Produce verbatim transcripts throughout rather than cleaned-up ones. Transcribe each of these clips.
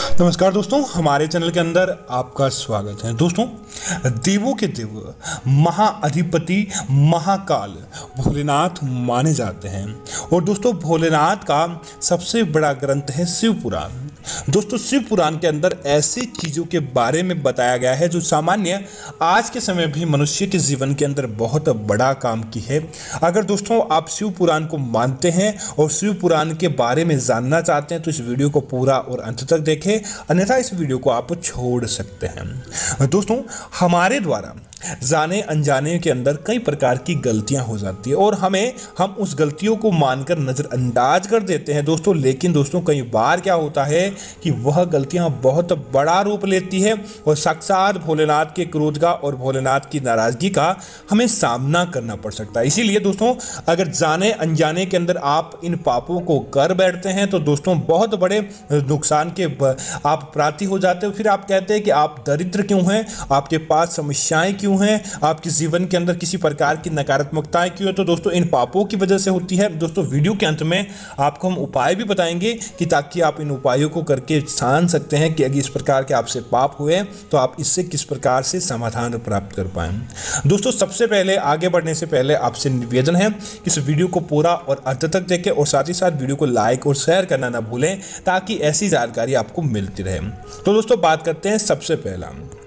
नमस्कार दोस्तों, हमारे चैनल के अंदर आपका स्वागत है। दोस्तों, देवों के देव महाअधिपति महाकाल भोलेनाथ माने जाते हैं और दोस्तों भोलेनाथ का सबसे बड़ा ग्रंथ है शिव पुराण। दोस्तों, शिव पुराण के अंदर ऐसी चीज़ों के बारे में बताया गया है जो सामान्य आज के समय भी मनुष्य के जीवन के अंदर बहुत बड़ा काम की है। अगर दोस्तों आप शिव पुराण को मानते हैं और शिव पुराण के बारे में जानना चाहते हैं तो इस वीडियो को पूरा और अंत तक देखें, अन्यथा इस वीडियो को आप छोड़ सकते हैं। दोस्तों, हमारे द्वारा जाने अनजाने के अंदर कई प्रकार की गलतियां हो जाती है और हमें हम उस गलतियों को मानकर नज़रअंदाज कर देते हैं दोस्तों। लेकिन दोस्तों कई बार क्या होता है कि वह गलतियां बहुत बड़ा रूप लेती है और साक्षात भोलेनाथ के क्रोध का और भोलेनाथ की नाराज़गी का हमें सामना करना पड़ सकता है। इसीलिए दोस्तों अगर जाने अनजाने के अंदर आप इन पापों को कर बैठते हैं तो दोस्तों बहुत बड़े नुकसान के आप प्रार्थी हो जाते हो। फिर आप कहते हैं कि आप दरिद्र क्यों हैं, आपके पास समस्याएं क्यों हैं, आपके जीवन के अंदर किसी प्रकार की नकारात्मकताएं क्यों है, तो दोस्तों इन पापों की वजह से होती है। दोस्तों वीडियो के अंत में आपको हम उपाय भी बताएंगे कि ताकि आप इन उपायों को करके जान सकते हैं कि अगर इस प्रकार के आपसे पाप हुए तो आप इससे किस प्रकार से समाधान प्राप्त कर पाएं। दोस्तों सबसे पहले आगे बढ़ने से पहले आपसे निवेदन है कि इस वीडियो को पूरा और अंत तक देखें और साथ ही साथ वीडियो को लाइक और शेयर करना ना भूलें ताकि ऐसी जानकारी आपको मिलती रहे। तो दोस्तों बात करते हैं सबसे पहला।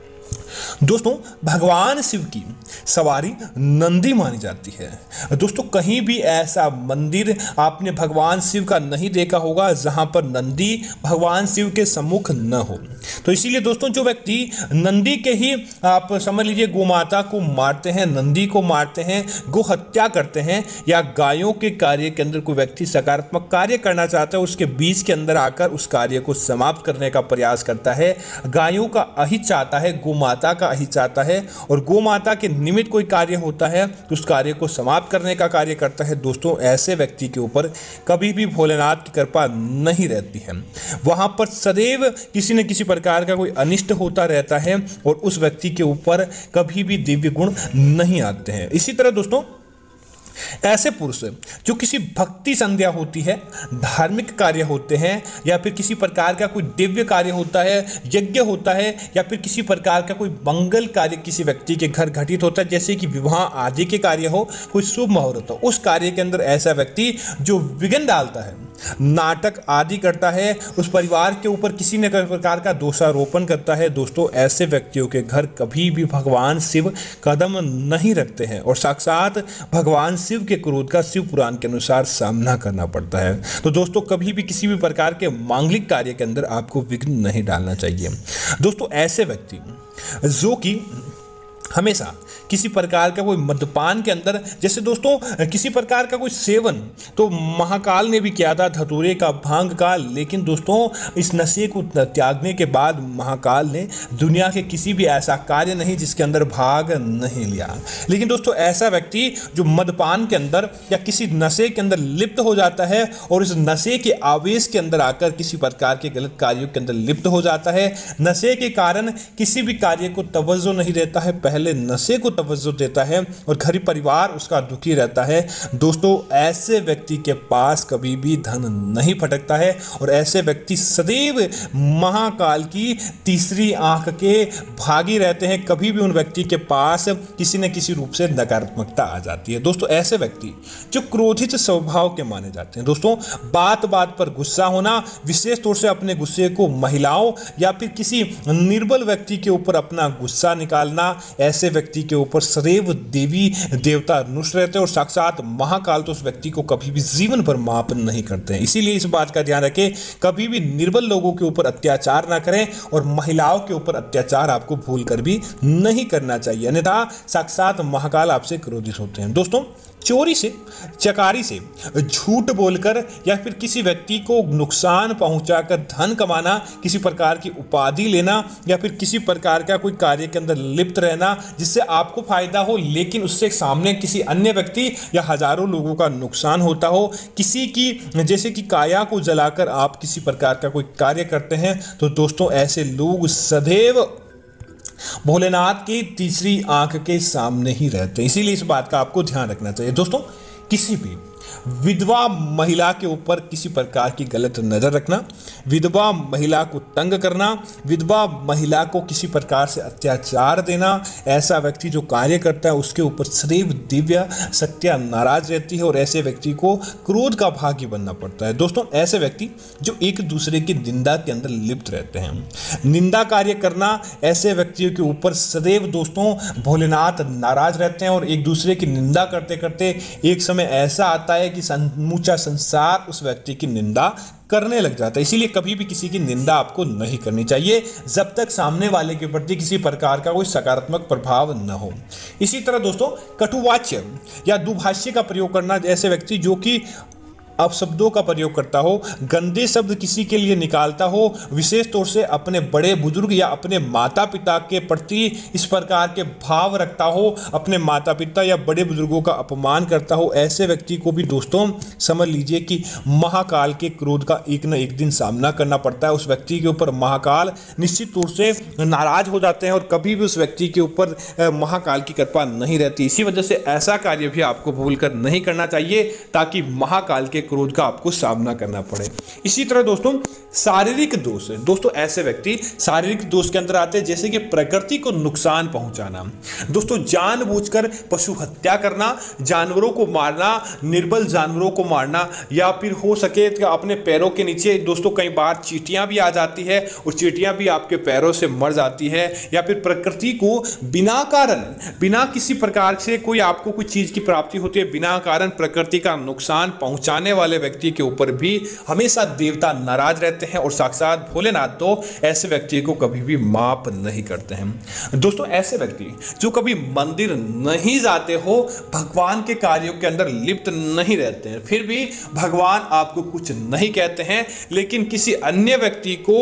दोस्तों भगवान शिव की सवारी नंदी मानी जाती है। दोस्तों कहीं भी ऐसा मंदिर आपने भगवान शिव का नहीं देखा होगा जहां पर नंदी भगवान शिव के सम्मुख न हो। तो इसीलिए दोस्तों जो व्यक्ति नंदी के ही आप समझ लीजिए गोमाता को मारते हैं, नंदी को मारते हैं, गो हत्या करते हैं या गायों के कार्य के अंदर कोई व्यक्ति सकारात्मक कार्य करना चाहता है उसके बीच के अंदर आकर उस कार्य को समाप्त करने का प्रयास करता है, गायों का अहित चाहता है, गोमाता का अहित चाहता है और गोमाता के निमित्त कोई कार्य होता है तो उस कार्य को समाप्त करने का कार्य करता है, दोस्तों ऐसे व्यक्ति के ऊपर कभी भी भोलेनाथ की कृपा नहीं रहती है। वहां पर सदैव किसी न किसी प्रकार का कोई अनिष्ट होता रहता है और उस व्यक्ति के ऊपर कभी भी दिव्य गुण नहीं आते हैं। इसी तरह दोस्तों ऐसे पुरुष जो किसी भक्ति संध्या होती है, धार्मिक कार्य होते हैं या फिर किसी प्रकार का कोई दिव्य कार्य होता है, यज्ञ होता है या फिर किसी प्रकार का कोई मंगल कार्य किसी व्यक्ति के घर घटित होता है, जैसे कि विवाह आदि के कार्य हो, कोई शुभ मुहूर्त हो, उस कार्य के अंदर ऐसा व्यक्ति जो विघ्न डालता है, नाटक आदि करता है, उस परिवार के ऊपर किसी न किसी प्रकार का दोषारोपण करता है, दोस्तों ऐसे व्यक्तियों के घर कभी भी भगवान शिव कदम नहीं रखते हैं और साक्षात भगवान शिव के क्रोध का शिव पुराण के अनुसार सामना करना पड़ता है। तो दोस्तों कभी भी किसी भी प्रकार के मांगलिक कार्य के अंदर आपको विघ्न नहीं डालना चाहिए। दोस्तों ऐसे व्यक्ति जो कि हमेशा किसी प्रकार का कोई मद्यपान के अंदर, जैसे दोस्तों किसी प्रकार का कोई सेवन तो महाकाल ने भी किया था धतूरे का, भांग का, लेकिन दोस्तों इस नशे को त्यागने के बाद महाकाल ने दुनिया के किसी भी ऐसा कार्य नहीं जिसके अंदर भाग नहीं लिया। लेकिन दोस्तों ऐसा व्यक्ति जो मद्यपान के अंदर या किसी नशे के अंदर लिप्त हो जाता है और इस नशे के आवेश के अंदर आकर किसी प्रकार के गलत कार्यों के अंदर लिप्त हो जाता है, नशे के कारण किसी भी कार्य को तवज्जो नहीं देता है, पहले नशे को तवज्जो देता है और घर परिवार उसका दुखी रहता है, दोस्तों ऐसे व्यक्ति के पास कभी भी धन नहीं फटकता है और ऐसे व्यक्ति सदैव महाकाल की तीसरी आंख के भागी रहते हैं। कभी भी उन व्यक्ति के पास किसी न किसी रूप से नकारात्मकता आ जाती है। दोस्तों ऐसे व्यक्ति जो क्रोधित स्वभाव के माने जाते हैं, दोस्तों बात बात पर गुस्सा होना, विशेष तौर से अपने गुस्से को महिलाओं या फिर किसी निर्बल व्यक्ति के ऊपर अपना गुस्सा निकालना, ऐसे व्यक्ति के ऊपर सदैव देवी देवता रुष्ट रहते हैं और साक्षात महाकाल तो उस व्यक्ति को कभी भी जीवन भर माफ नहीं करते हैं। इसीलिए इस बात का ध्यान रखें, कभी भी निर्बल लोगों के ऊपर अत्याचार ना करें और महिलाओं के ऊपर अत्याचार आपको भूल कर भी नहीं करना चाहिए, अन्यथा साक्षात महाकाल आपसे क्रोधित होते हैं। दोस्तों चोरी से, चकारी से, झूठ बोलकर या फिर किसी व्यक्ति को नुकसान पहुंचाकर धन कमाना, किसी प्रकार की उपाधि लेना या फिर किसी प्रकार का कोई कार्य के अंदर लिप्त रहना जिससे आपको फायदा हो लेकिन उससे सामने किसी अन्य व्यक्ति या हजारों लोगों का नुकसान होता हो, किसी की जैसे कि काया को जलाकर आप किसी प्रकार का कोई कार्य करते हैं, तो दोस्तों ऐसे लोग सदैव भोलेनाथ की तीसरी आंख के सामने ही रहते हैं। इसीलिए इस बात का आपको ध्यान रखना चाहिए। दोस्तों किसी भी विधवा महिला के ऊपर किसी प्रकार की गलत नजर रखना, विधवा महिला को तंग करना, विधवा महिला को किसी प्रकार से अत्याचार देना, ऐसा व्यक्ति जो कार्य करता है उसके ऊपर सदैव दिव्य सत्या नाराज रहती है और ऐसे व्यक्ति को क्रोध का भागी बनना पड़ता है। दोस्तों ऐसे व्यक्ति जो एक दूसरे की निंदा के अंदर लिप्त रहते हैं, निंदा कार्य करना, ऐसे व्यक्तियों के ऊपर सदैव दोस्तों भोलेनाथ नाराज रहते हैं और एक दूसरे की निंदा करते करते एक समय ऐसा आता है कि समूचा संसार उस व्यक्ति की निंदा करने लग जाता है। इसीलिए कभी भी किसी की निंदा आपको नहीं करनी चाहिए जब तक सामने वाले के प्रति किसी प्रकार का कोई सकारात्मक प्रभाव न हो। इसी तरह दोस्तों कटुवाच्य या दुभाष्य का प्रयोग करना, ऐसे व्यक्ति जो कि अपशब्दों का प्रयोग करता हो, गंदे शब्द किसी के लिए निकालता हो, विशेष तौर से अपने बड़े बुजुर्ग या अपने माता पिता के प्रति इस प्रकार के भाव रखता हो, अपने माता पिता या बड़े बुजुर्गों का अपमान करता हो, ऐसे व्यक्ति को भी दोस्तों समझ लीजिए कि महाकाल के क्रोध का एक न एक दिन सामना करना पड़ता है। उस व्यक्ति के ऊपर महाकाल निश्चित तौर से नाराज हो जाते हैं और कभी भी उस व्यक्ति के ऊपर महाकाल की कृपा नहीं रहती। इसी वजह से ऐसा कार्य भी आपको भूलकर नहीं करना चाहिए ताकि महाकाल के क्रोध का आपको सामना करना पड़े। इसी तरह दोस्तों शारीरिक दोष, दोस्तों ऐसे व्यक्ति शारीरिक दोष के अंदर आते हैं जैसे कि प्रकृति को नुकसान पहुंचाना, दोस्तों जानबूझकर पशु हत्या करना, जानवरों को मारना, निर्बल जानवरों को मारना, या फिर हो सके तो अपने पैरों के नीचे दोस्तों कई बार चींटियां भी आ जाती है और चींटियां भी आपके पैरों से मर जाती है, या फिर प्रकृति को बिना कारण, बिना किसी प्रकार से कोई आपको कोई चीज की प्राप्ति होती है, बिना कारण प्रकृति का नुकसान पहुंचाने वाले व्यक्ति के ऊपर भी हमेशा देवता नाराज रहते हैं और साक्षात भोलेनाथ तो ऐसे व्यक्ति को कभी भी माफ नहीं करते हैं। दोस्तों ऐसे व्यक्ति जो कभी मंदिर नहीं जाते हो, भगवान के कार्यों के अंदर लिप्त नहीं रहते हैं, फिर भी भगवान आपको कुछ नहीं कहते हैं, लेकिन किसी अन्य व्यक्ति को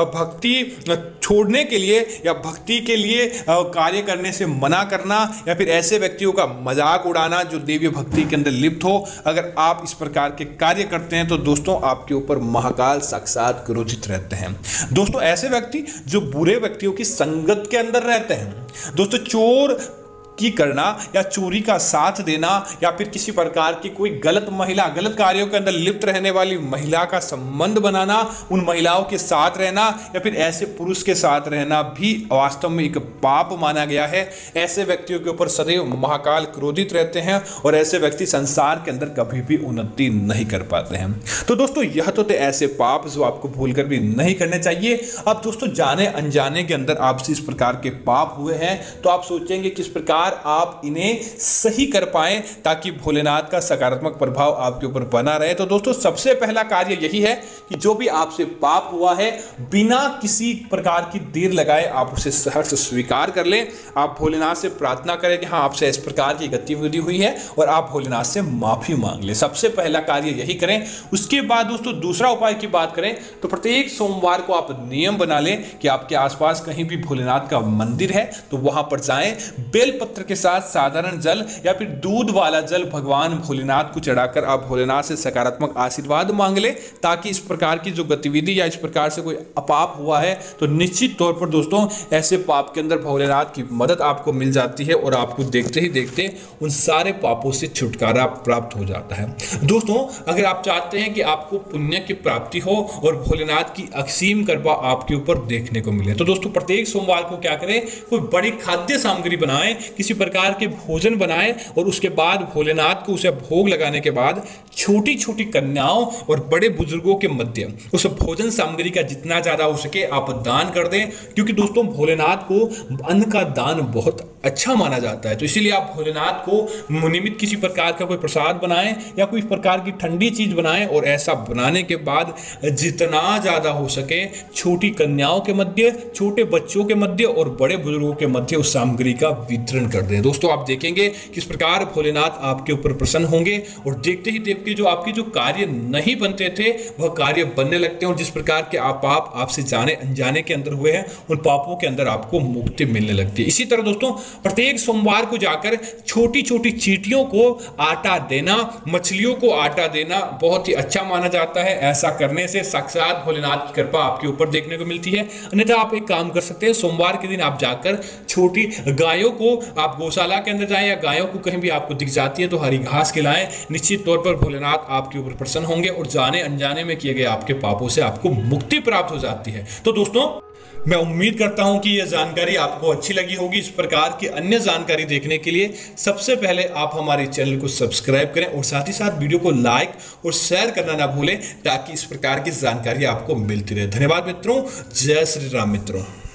भक्ति छोड़ने के लिए या भक्ति के लिए कार्य करने से मना करना, या फिर ऐसे व्यक्तियों का मजाक उड़ाना जो देवी भक्ति के अंदर लिप्त हो, अगर आप इस प्रकार के कार्य करते हैं तो दोस्तों आपके ऊपर महाकाल साक्षात क्रोधित रहते हैं। दोस्तों ऐसे व्यक्ति जो बुरे व्यक्तियों की संगत के अंदर रहते हैं, दोस्तों चोर की करना या चोरी का साथ देना, या फिर किसी प्रकार की कोई गलत महिला, गलत कार्यों के अंदर लिप्त रहने वाली महिला का संबंध बनाना, उन महिलाओं के साथ रहना या फिर ऐसे पुरुष के साथ रहना भी वास्तव में एक पाप माना गया है। ऐसे व्यक्तियों के ऊपर सदैव महाकाल क्रोधित रहते हैं और ऐसे व्यक्ति संसार के अंदर कभी भी उन्नति नहीं कर पाते हैं। तो दोस्तों यह तो थे ऐसे पाप जो आपको भूलकर भी नहीं करने चाहिए। अब दोस्तों जाने अनजाने के अंदर आपसे इस प्रकार के पाप हुए हैं तो आप सोचेंगे किस प्रकार आप इन्हें सही कर पाएं ताकि भोलेनाथ का सकारात्मक प्रभाव आपके ऊपर बना रहे। तो दोस्तों सबसे पहला कार्य यही है कि जो भी आपसे पाप हुआ है बिना किसी प्रकार की देर लगाए आप उसे सहर्ष स्वीकार कर लें। आप भोलेनाथ से प्रार्थना करें कि हाँ आपसे इस प्रकार की गतिविधि हुई है और आप भोलेनाथ से माफी मांग लें। सबसे पहला कार्य यही करें। उसके बाद दोस्तों दूसरा उपाय की बात करें तो प्रत्येक सोमवार को आप नियम बना लें कि आपके आसपास कहीं भी भोलेनाथ का मंदिर है तो वहां पर जाएं, बेलपत्र के साथ साधारण जल या फिर दूध वाला जल भगवान भोलेनाथ को चढ़ाकर आप भोलेनाथ से सकारात्मक आशीर्वाद मांग ले, ताकि इस प्रकार की जो गतिविधि या इस प्रकार से कोई अपाप हुआ है तो निश्चित तौर पर दोस्तों ऐसे पाप के अंदर भोलेनाथ की मदद आपको मिल जाती है और आपको देखते ही देखते उन सारे पापों से छुटकारा प्राप्त हो जाता है। दोस्तों अगर आप चाहते हैं कि आपको पुण्य की प्राप्ति हो और भोलेनाथ की असीम कृपा आपके ऊपर देखने को मिले तो दोस्तों प्रत्येक सोमवार को क्या करें, कोई बड़ी खाद्य सामग्री बनाएं, किसी प्रकार के भोजन बनाएं और उसके बाद भोलेनाथ को उसे भोग लगाने के बाद छोटी छोटी कन्याओं और बड़े बुजुर्गों के मध्य उस भोजन सामग्री का जितना ज्यादा हो सके आप दान कर दें, क्योंकि दोस्तों भोलेनाथ को अन्न का दान बहुत अच्छा माना जाता है। तो इसीलिए आप भोलेनाथ को निमित्त किसी प्रकार का कोई प्रसाद बनाएं या कोई प्रकार की ठंडी चीज बनाएं और ऐसा बनाने के बाद जितना ज्यादा हो सके छोटी कन्याओं के मध्य, छोटे बच्चों के मध्य और बड़े बुजुर्गों के मध्य उस सामग्री का वितरण कर दें। दोस्तों आप देखेंगे किस प्रकार भोलेनाथ आपके ऊपर प्रसन्न होंगे और देखते ही देखते जो आपके जो कार्य नहीं बनते थे वह कार्य बनने लगते हैं और जिस प्रकार के आप पाप आपसे जाने अनजाने के अंदर हुए हैं उन पापों के अंदर आपको मुक्ति मिलने लगती है। इसी तरह दोस्तों प्रत्येक सोमवार को जाकर छोटी छोटी चींटियों को आटा देना, मछलियों को आटा देना बहुत ही अच्छा माना जाता है। ऐसा करने से साक्षात भोलेनाथ की कृपा आपके ऊपर देखने को मिलती है। अन्यथा आप एक काम कर सकते हैं, सोमवार के दिन आप जाकर छोटी गायों को, आप गौशाला के अंदर जाएं या गायों को कहीं भी आपको दिख जाती है तो हरी घास खिलाएं। निश्चित तौर पर भोलेनाथ आपके ऊपर प्रसन्न होंगे और जाने अनजाने में किए गए आपके पापों से आपको मुक्ति प्राप्त हो जाती है। तो दोस्तों, मैं उम्मीद करता हूं कि यह जानकारी आपको अच्छी लगी होगी। इस प्रकार की अन्य जानकारी देखने के लिए सबसे पहले आप हमारे चैनल को सब्सक्राइब करें और साथ ही साथ वीडियो को लाइक और शेयर करना ना भूलें, ताकि इस प्रकार की जानकारी आपको मिलती रहे। धन्यवाद मित्रों। जय श्री राम मित्रों।